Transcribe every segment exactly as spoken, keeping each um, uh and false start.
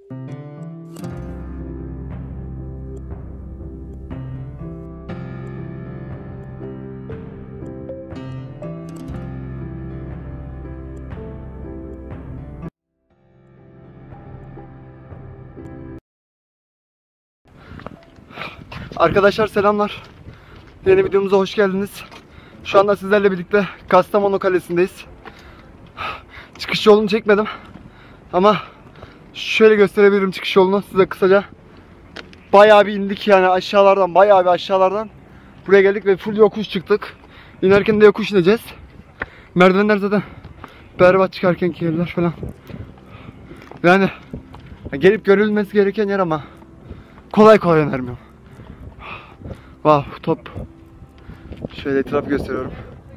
Arkadaşlar selamlar. Yeni videomuza hoş geldiniz. Şu anda sizlerle birlikte Kastamonu Kalesi'ndeyiz. Çıkış yolunu çekmedim. Ama şöyle gösterebilirim çıkış yolunu size kısaca. Bayağı bir indik yani aşağılardan, bayağı bir aşağılardan. Buraya geldik ve full yokuş çıktık. İnerken de yokuş ineceğiz. Merdivenler zaten berbat, çıkarkenki yerler falan. Yani gelip görülmesi gereken yer ama kolay kolay önermiyorum. Wow, top. Şöyle etrafı gösteriyorum.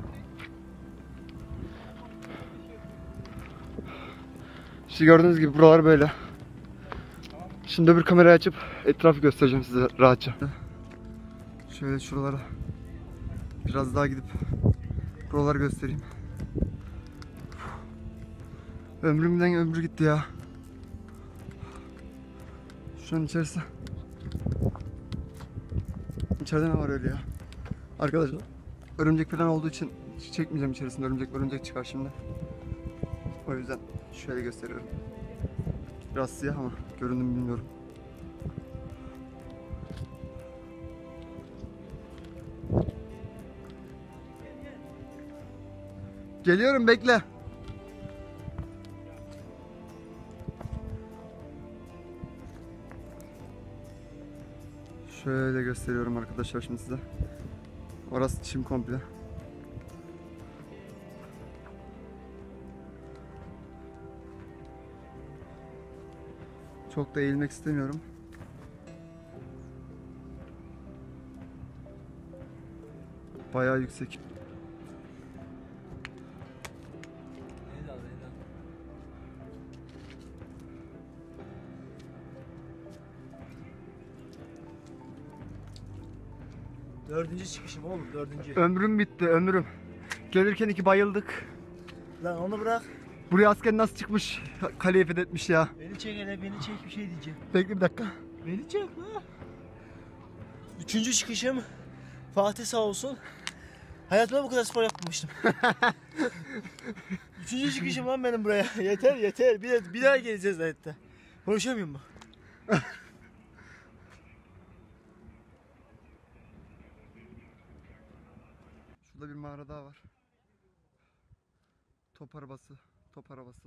İşte gördüğünüz gibi buralar böyle. Şimdi bir kamerayı açıp etrafı göstereceğim size rahatça. Şöyle şuralara biraz daha gidip buraları göstereyim. Ömrümden ömrü gitti ya. Şu an içerisi. İçeride ne var öyle ya? Arkadaşlar örümcek falan olduğu için çekmeyeceğim içerisinde. Örümcek örümcek çıkar şimdi. O yüzden şöyle gösteriyorum. Biraz siyah ama göründü mü bilmiyorum. Geliyorum, bekle. Şöyle gösteriyorum arkadaşlar şimdi size. Orası çim komple. Çok da eğilmek istemiyorum. Bayağı yüksek. Dördüncü çıkışım oğlum, dördüncü. Ömrüm bitti, ömrüm. Gelirken iki bayıldık. Lan onu bırak. Buraya asker nasıl çıkmış, kaleyi fethetmiş ya. Beni çek hele, beni çek, bir şey diyeceğim. Bekle bir dakika. Beni çek lan. Üçüncü çıkışım. Fatih sağ olsun. Hayatımda bu kadar spor yapmamıştım. Üçüncü çıkışım lan benim buraya. Yeter yeter. Bir, de, bir daha geleceğiz hayatta. Konuşamıyorum mu? Şurada bir mağara daha var. Top arabası, top arabası.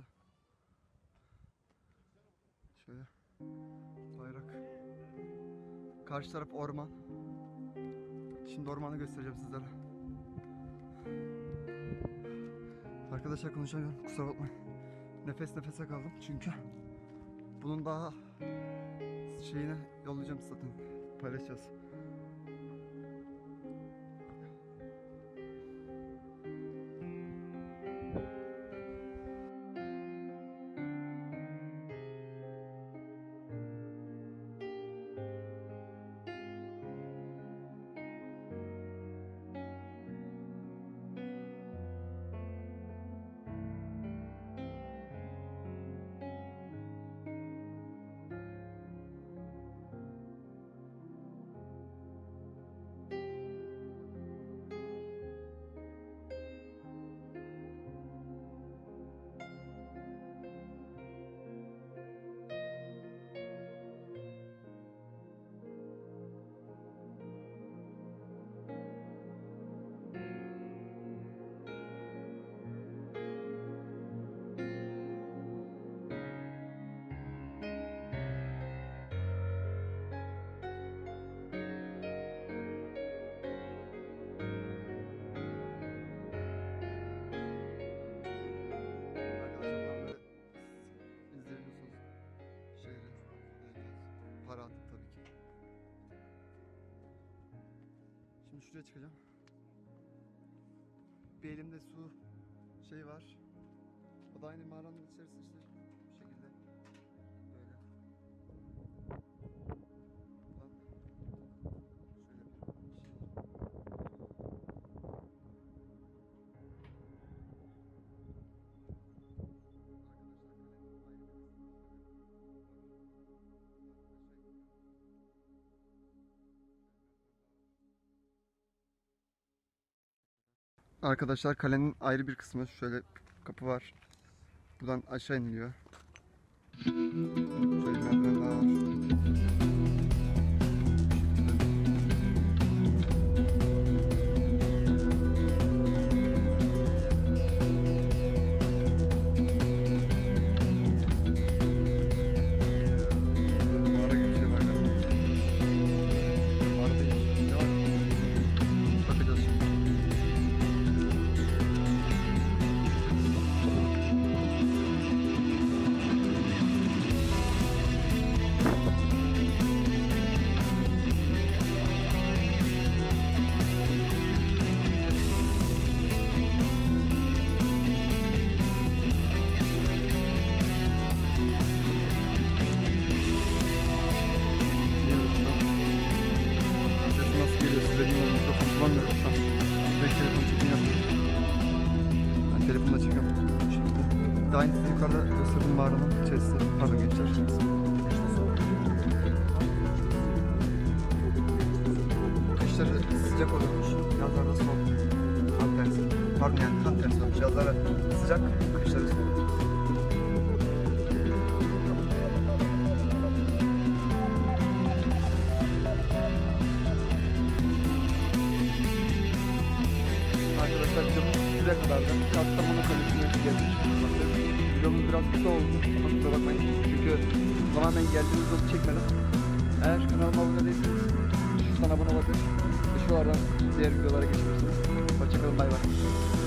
Şöyle bayrak. Karşı taraf orman. Şimdi ormanı göstereceğim sizlere. Arkadaşlar konuşamıyorum, kusura bakmayın. Nefes nefese kaldım çünkü bunun daha şeyini yollayacağım zaten, paylaşacağız. Şimdi şuraya çıkacağım. Bir elimde su şey var. O da aynı mağaranın içerisinde işte bu şekilde. Böyle. Bak. Şöyle bir şey. Arkadaşlar kalenin ayrı bir kısmı. Şöyle kapı var. Buradan aşağı iniliyor. Şöyle merdivenler var. Mağara gibi bir şey var galiba. Mağara değil. Ne var? Bakacağız şimdi. Sesi nasıl geliyor size bilmiyorum. Mikrofon kullanmıyorum şu an. Direkt telefon çekim yapıyorum. Ben telefonla çekiyorum. Şimdi daha önce yukarıda gösterdiğim mağaranın içerisi. Pardon gençler. Kışları sıcak oluyormuş. Yazlarda soğuk. Tam tersi. Pardon yani tam tersi olmuş. Yazlara sıcak, kışları soğuk. Arkadaşlar videomuz şuraya kadardı. Kastamonu Kalesi'ne geldik. Videomuz biraz kısa oldu ama kusura bakmayın. Çünkü tamamen geldiğimiz yolu çekmedim. Eğer kanalıma abone değilseniz şuradan abone olabilir. Ve şu aradan diğer videolara geçebilirsiniz. Hoşçakalın, bay bay.